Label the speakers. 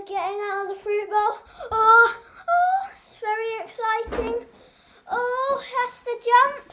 Speaker 1: getting out of the fruit bowl. Oh, it's very exciting. Oh, that's the jump.